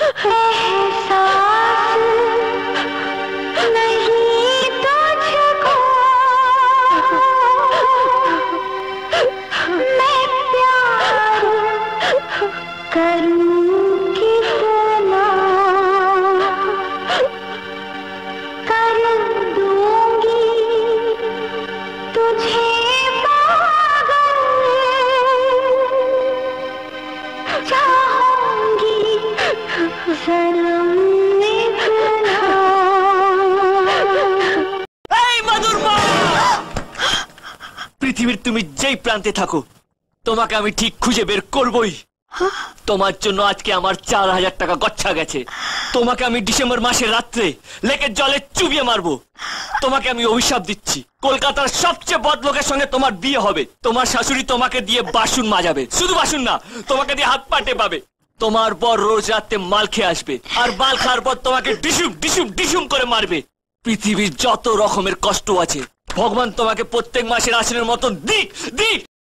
পৃথিবীর তুমি যেই প্রান্তে থাকো তোমাকে আমি ঠিক খুঁজে বের করবই। তোমার জন্য আজকে আমার 4000 টাকা গচ্ছা গেছে। তোমাকে আমি ডিসেম্বর মাসের রাত্রে লেকের জলে চুবিয়ে মারবো। তোমাকে আমি অভিশাপ দিচ্ছি, কলকাতার সবচেয়ে বদ লোকের সঙ্গে তোমার বিয়ে হবে। তোমার শাশুড়ি তোমাকে দিয়ে বাসন মাজাবে, শুধু বাসন না, তোমাকে দিয়ে হাত পা টেপাবে। তোমার বর রোজ রাতে মাল খেয়ে আসবে, আর মাল খাওয়ার পর তোমাকে ডিসুম ডিসুম ডিসুম করে মারবে। পৃথিবীর যত রকমের কষ্ট আছে ভগবান তোমাকে প্রত্যেক মাসের আসনের মতন দিক দিক